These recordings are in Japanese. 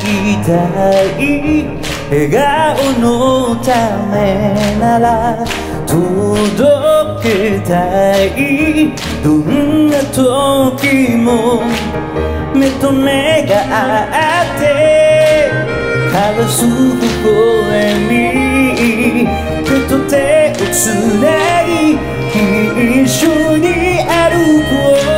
したい笑顔のためなら届けたいどんな時も目と目が合って交わす微笑み手と手をつない一緒に歩こう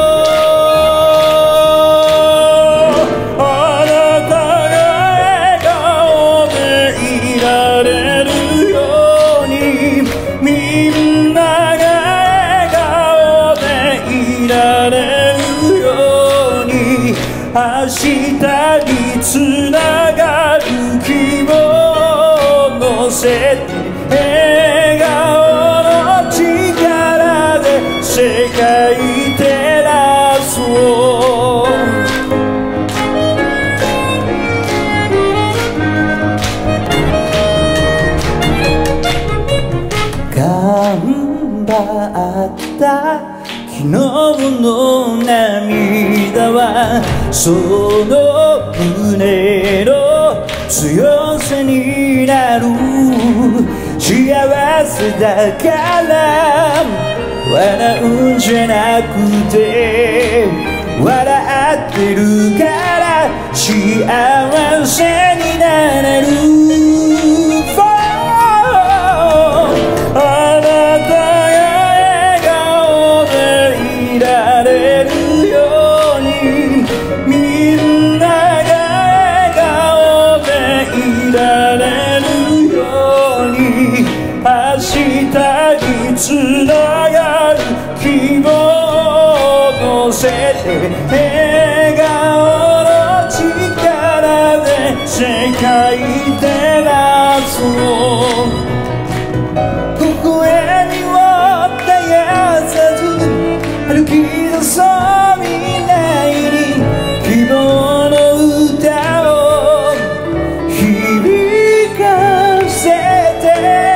あなたが笑顔でいられるようにみんなが笑顔でいられるように明日につながる希望を乗せて笑顔の力で世界照らそう頑張った昨日の涙はその胸の強さになる幸せだから笑うんじゃなくて笑ってるから幸せになれるあなたが笑顔でいられるようにみんなが笑顔でいられるように明日につながる希望を乗せて笑顔の力で世界照らそう微笑みを絶やさず歩き出そう未来に希望の歌を響かせて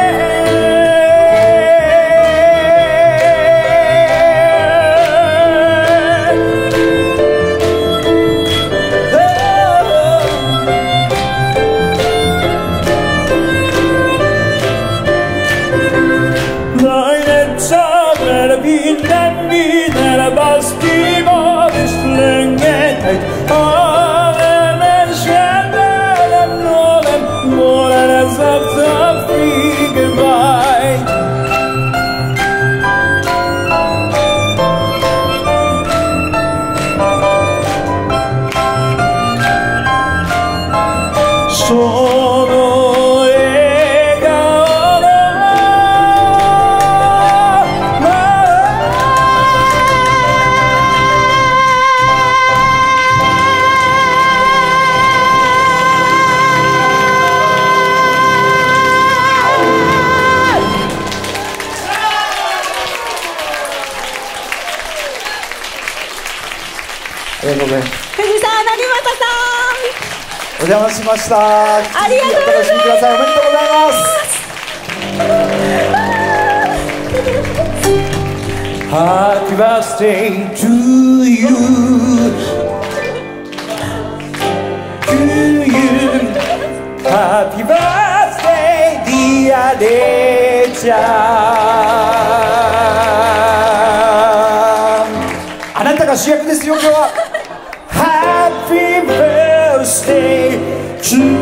その笑顔のありがとうございます。 藤沢成政さんお邪魔しました。 ありがとうございます。 お楽しみください。おめでとうございます。Happy birthday to you. To you. Happy birthday, dear れいちゃん。あなたが主役ですよ今日は。Happy birthday to